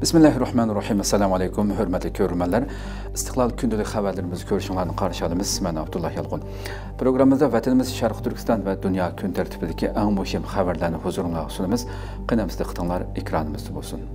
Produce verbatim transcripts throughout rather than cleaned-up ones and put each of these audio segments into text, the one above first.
Bismillahirrahmanirrahim. Assalamu alaykum, hörmətli görürmənlər. İstiqlal gündəlik xəbərlərimizi görüşünlərini qarşı alımız. Mən Abdullah Yalğun. Proqramımızda vətənimiz Şərq Türkistan və dünya gün tərtibindəki ən mühim xəbərlərini huzuruna sunumuz. Qınamızda xıtınlar ekranımızda olsun.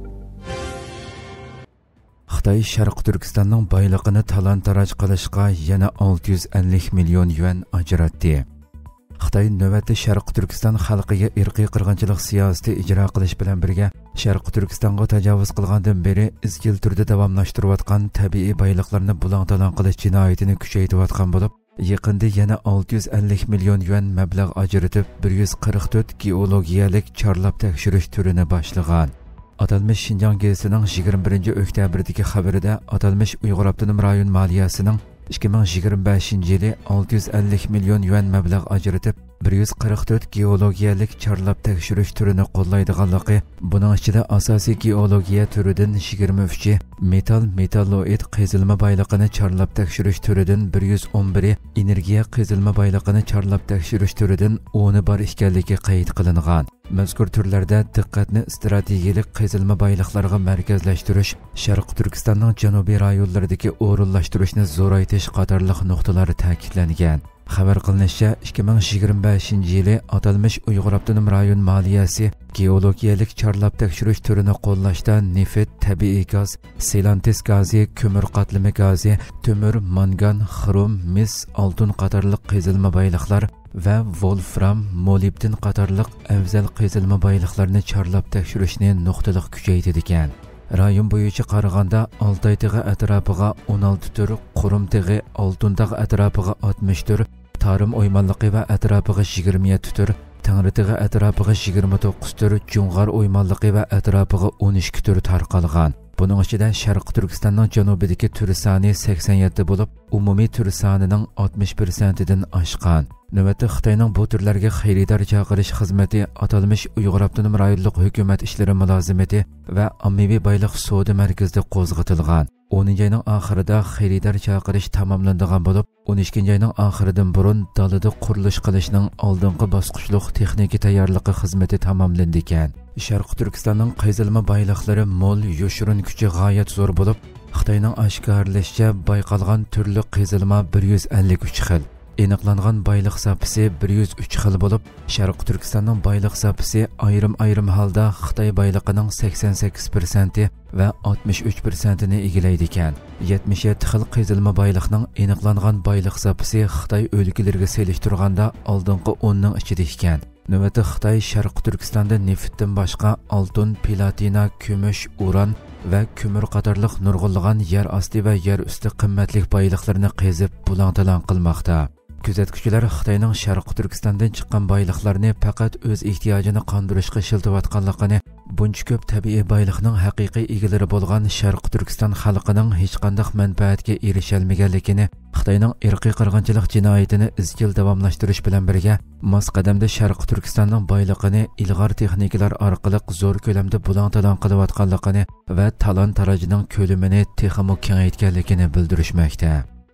Xitay Şərq Türkistanның baylıqını talan-taraj qilishqa yana olti yuz ellik million yuan ajratdi. Xitay növbəti Şərq Türkistan xalqiga irqiy qirg'inchilik siyosati ijro qilish bilan birga Şərq Türkistanға tajovuz qilgandan beri izchil turda davomlashtirayotgan tabiiy boyliqlarni bulang-talan qilish jinoyatini kuchaytirayotgan bo'lib, yaqinda yana olti yuz ellik million yuan mablag' ajratib bir yuz qirq to'rt geologiyalik chorlab tekshirish turini boshlagan. Atalmış Şinjan gezisining yigirma birinchi oktyabrdagi xabarida atalmış Uyg'ur avtonom rayon maliyasining ikki ming yigirma beshinchi yili olti yuz ellik million yuan mablag' ajratib bir yuz qirq to'rt geologiyalik chorlab tekshirish turini qo'llaydiganligi, buning ichida asosiy geologiya turidan yigirma uchi, metal metalloid qazilma boyliqini chorlab tekshirish turidan bir yuz o'n biri, energiya qazilma boyliqini chorlab tekshirish turidan o'ni bor ekanligi qayd qilingan. Mazkur turlarda diqqatni strategik qazilma boyliqlarga markazlashtirish, Sharq Turkistonning janubiy rayonlaridagi o'rinlashtirishni zo'raytirish qatorliq nuqtalari ta'kidlangan. Xabar qilinishicha, ikki ming yigirma beshinchi yili atalmış Uyg'ur avtonom rayon maliyasi geologiyalik chorlab tekshirish turini qo'llashda neft, tabiiy gaz, selantis gazi, ko'mir qatlami gazi, temir, mangan, xrom, mis, oltin qatorliq qazilma boyliqlar va wolfram, molibden qatorliq afzal qazilma boyliqlarni chorlab tekshirishni nuqtaliq kuchaytirdi ekan. Rayon bo'yicha qaraganda Oltay tig'i atrofiga o'n olti tur, Qurum tig'i oltin tog' atrofiga oltmish tur, Tarim o'ymonligi va atrofiga yigirma yetti tur, Tangri tig'i atrofiga yigirma to'qqiz tur, Jung'ar o'ymonligi va atrofiga o'n ikki tur tarqalgan. Buning ichida Sharq Turkistonning janubidagi tur soni sakson yetti bo'lib, umumiy tur sonining oltmish persentidan oshgan. Növbəti Xitayning bu turlarga xaridor chaqirish xizmati atalmış Uyg'ur avtonom rayonlik hukumat ishlari mulozimati va ommaviy boyliq savdo markazida qo'zg'atilgan. o'ninchi oyning oxirida xaridor chaqirish tamomlanadigan bo'lib, o'n ikkinchi oyning oxiridan burun dalada qurilish qilishning oldingi bosqichliq texnika tayyorligi xizmati tamomlandi ekan. Sharq Turkistonning qazilma boyliqlari mo'l, yoshirin kuchi g'oyat zo'r bo'lib, Xitoyning oshkorlashicha bayqalgan turli qazilma bir yuz ellik uch xil. Aniqlangan boyliq sapisi bir yuz uch xil bo'lib, Sharq Turkistonning boyliq sapisi ayrim-ayrim holda Xitoy boyliqining sakson sakkiz persenti va oltmish uch persentini egallaydi ekan. yetmish yetti xil qazilma boyliqning aniqlangan boyliq sapisi Xitoy o'lkalariga selishtirganda oldingi o'n ning ichida ekan. Növbəti Xitoy Sharq Turkistonda neftdan boshqa oltin, platina, kumush, uran va ko'mir qatorliq nurg'unlagan yer osti va yer usti qimmatli boyliqlarni qazib bulang-talan qilmoqda. Kuzatuvchilar Xitoyning Sharq Turkistondan chiqqan boyliqlarni faqat o'z ehtiyojini qondirishga ishlatayotganligini, buncha ko'p tabiiy boyliqning haqiqiy egalari bo'lgan Sharq Turkiston xalqining hech qanday manfaatga erisholmaganligini, Xitoyning irqiy qirg'inchilik jinoyatini izchil davomlashtirish bilan birga mos qadamda Sharq Turkistonning boyliqini ilg'or texnikalar orqali zo'r ko'lamda bulang-talan qilayotganligini va talon-tarojning ko'lamini texmo kengaytganligini bildirishmoqda.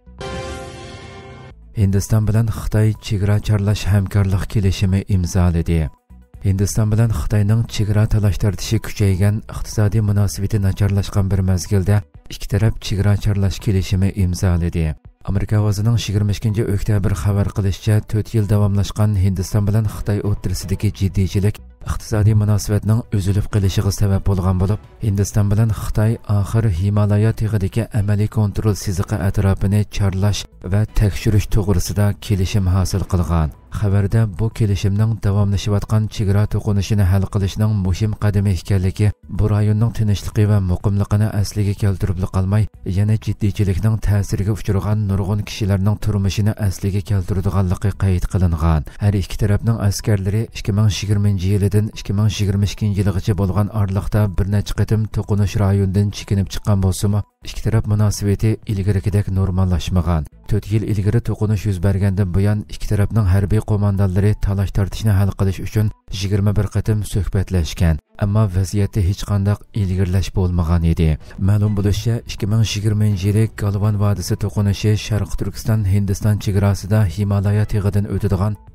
Hindiston bilan Xitoy chegara chorlash hamkorlik kelishimi imzoladi. Hindiston bilan Xitoyning chegara talash tartishi kuchaygan, iqtisodiy munosabati nacharlashgan bir mezgilda ikki taraf chegara chorlash kelishimi imzoladi. Amerika ovozining yigirma ikkinchi oktyabr xabar qilishicha, to'rt yil davomlashgan Hindiston bilan Xitoy o'rtasidagi jiddiychilik iqtisodiy munosabatning uzilib qolishiga sabab bo'lgan bo'lib, Hindiston bilan Xitoy oxir Himalaya tog'idagi amaliy kontrol siziqi atrofini chorlash va tekshirish to'g'risida kelishim hosil qilgan. Xabarda bu kelishimning davomlashayotgan chegara to'qinishini hal qilishning muhim qadami ekanligi, bu rayonning tinchligi va muqimligini asliga keltirib qolmay, yana jiddiychilikning ta'siriga uchragan nurg'un kishilarning turmushini asliga keltiradiganligi qayd qilingan. Har ikki tarafning askarlari ikki ming yigirmanchi yildan ikki ming yigirma ikkinchi yilgacha bo'lgan oraliqda bir necha qatim to'qinish rayonidan chekinib chiqqan bo'lsa-mu, ikki taraf munosabati ilgarigidek normallashmagan. to'rt yil ilgari to'qinish yuz bergandan buyon ikki tarafning harbiy qo'mondonlari talash tortishni hal qilish uchun yigirma bir qatim suhbatlashgan, ammo vaziyatda hech qanday ilgirlash bo'lmagan edi. Ma'lum bo'lishicha, ikki ming yigirmanchi yili Galvan vodiysi to'qinishi Sharq Turkiston Hindiston chegarasida Himalaya tog'idan o'tadigan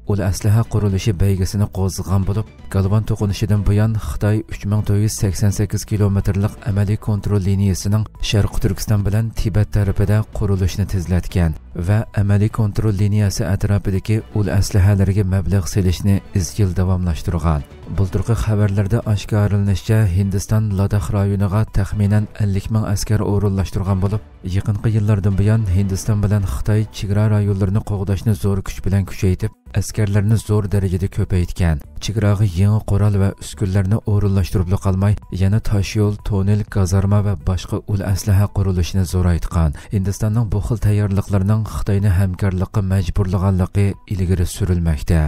ul aslaha qurilishi beygisini qo'zg'agan bo'lib, Galvan to'qinishidan buyon Xitoy uch ming to'rt yuz sakson sakkiz kilometrlik amaliy kontrol liniyasining Sharq Turkiston bilan Tibet tarafida qurilishini tezlatgan va amaliy kontrol liniyasi atrofidagi ul aslahalarga mablag' selishni izchil davomlashtirgan. Bulturqi xabarlarda oshkorlanishicha, Hindiston Ladakh rayoniga taxminan ellik ming askar o'rinlashtirgan bo'lib, yaqinqi yillardan buyon Hindiston bilan Xitoy chegara rayonlarini qo'g'dashni zo'r kuch bilan kuchaytirib, askarlarni zo'r darajada ko'paytgan. Chegaraga yangi qurol va uskunlarni o'rinlashtirib qolmay, yana tosh yo'l, tonel, gazarma va boshqa ul aslaha qurilishini zo'raytgan. Hindistonning bu xil tayyorliqlarining Xitoyni hamkorlikqa majburlaganligi ilgari surilmoqda.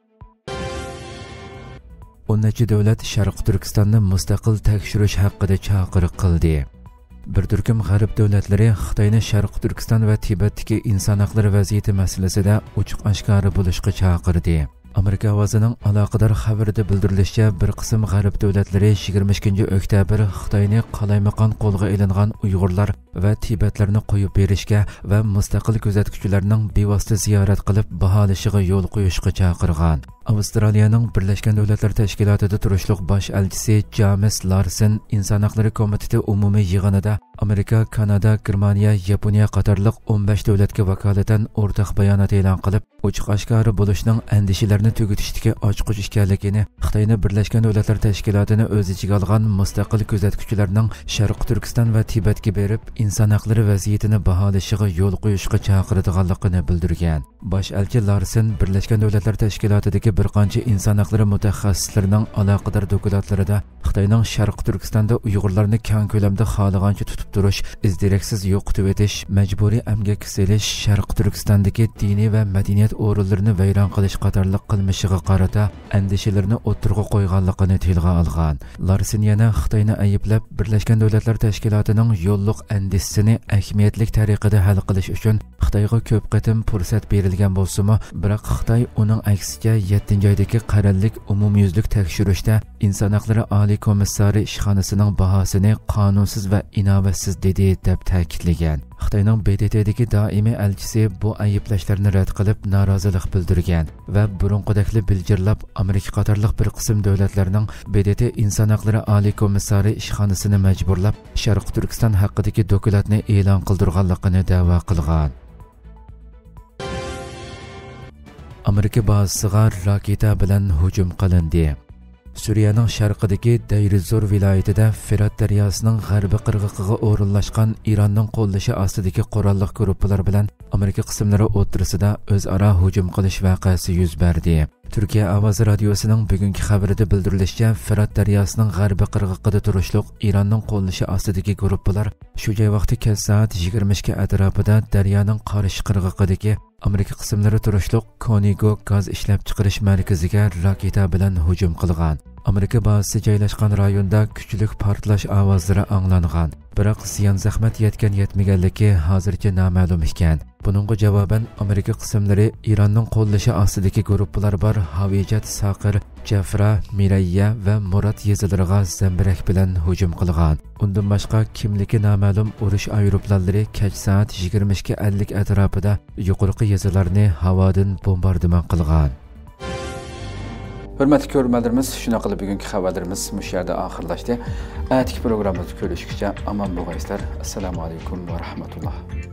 o'n necha davlat Sharq Turkistonni mustaqil tekshirish haqida chaqiriq qildi. Bir turkum g'arb davlatlari Xitoyni Sharq Turkiston va Tibetdagi inson haqlari vaziyati masalasida ochiq oshkora bo'lishga chaqirdi. Amerika ovozining aloqador xabarida bildirilishicha, bir qism g'arb davlatlari yigirma ikkinchi oktyabr Xitoyni qalaymaqon qo'lga ilingan Uyg'urlar va Tibetlarni qo'yib berishga va mustaqil kuzatuvchilarning bevosita ziyorat qilib baholashiga yo'l qo'yishga chaqirgan. Avstraliyaning Birlashgan Davlatlar Tashkilotida turishliq bosh elchisi James Larsen Inson haqlari komiteti umumiy yig'inida Amerika, Kanada, Germaniya, Yaponiya qatorliq o'n besh davlatga vakolatan o'rtaq bayonot e'lon qilib, ochiq oshkora bo'lishning andishlarini tugatishdagi ochqich ekanligini, Xitoyni Birlashgan Davlatlar Tashkilotini o'z ichiga olgan mustaqil kuzatuvchilarning Sharq Turkiston va Tibetga berib, inson haqlari vaziyatini baholashiga yo'l qo'yishga chaqiradiganligini bildirgan. Bosh elchi Larsen Birlashgan Davlatlar Tashkilotidagi bir qancha inson haqlari mutaxassislarining aloqador dokladlarida Xitoyning Sharq Turkistonda Uyg'urlarni keng ko'lamda xohlagancha tutib turish, izdiraksiz yo'qotib etish, majburiy emgak selish, Sharq Turkistondagi diniy va madaniyat o'rinlarini vayron qilish qatorliq qilmishiga qarata andishalarni o'tirg'a qo'yganligini tilga olgan. Larsen yana Xitoyni ayblab, Birlashgan Davlatlar Tashkilotining yo'lliq andisini ahamiyatli tariqada hal qilish uchun Xitoyga ko'p qatim fursat berilgan bo'lsa-mu, biroq Xitoy uning aksiga yettinchi oydagi qarorlik umumyuzlik tekshirishda inson haqlari oliy komissari ishxonasining bahosini qonunsiz va inovatsiz dedi deb ta'kidlagan. Xitoyning B D T'dagi doimiy elchisi bu ayblashlarni rad qilib norozilik bildirgan va burunqidakli biljirlab Amerika qatorliq bir qism davlatlarning B D T inson haqlari oliy komissari ishxonasini majburlab Sharq Turkiston haqidagi dokladni e'lon qildirganligini da'vo qilgan. Amerika bazasiga raketa bilan hujum qilindi. Suriyaning sharqidagi Dayr-Zor viloyatida Firat daryosining g'arbiy qirg'og'iga o'rinlashgan Iranning qo'llashi ostidagi qurolli guruhlar bilan Amerika qismlari o'rtasida o'zaro hujum qilish voqeasi yuz berdi. Turkiya ovozi radiosining bugungi xabarida bildirilishicha, Firat daryosining g'arbiy qirg'og'ida turishliq Iranning qo'llashi ostidagi guruhlar shu joy vaqti kech soat yigirma ikki atrofida daryoning qarish qirg'og'idagi Amerika qismlari turishliq Konigo gaz ishlab chiqarish markaziga raketa bilan hujum qilgan. Amerika bazasi joylashgan rayonda kuchli portlash ovozlari anglangan. Biroq ziyon zahmat yetgan yetmaganligi hozircha noma'lum ekan. Buningga javoban Amerika qismlari Iranning qo'llashi ostidagi guruhlar bor Havijat, Saqir, Jafra, Mirayya va Murat yezilariga zambirak bilan hujum qilgan. Undan boshqa kimligi noma'lum urush aeroplanlari kech soat yigirma ikki ellik atrofida yuqorqi yezilarni havodan bombardimon qilgan. Hürmetli ko'ruvchilarimiz, shuna qilib bugungi xabarlarimiz mush yerda oxirlashdi. Atigi programmamizni ko'rishguncha aman bo'linglar. Assalomu alaykum va rahmatulloh.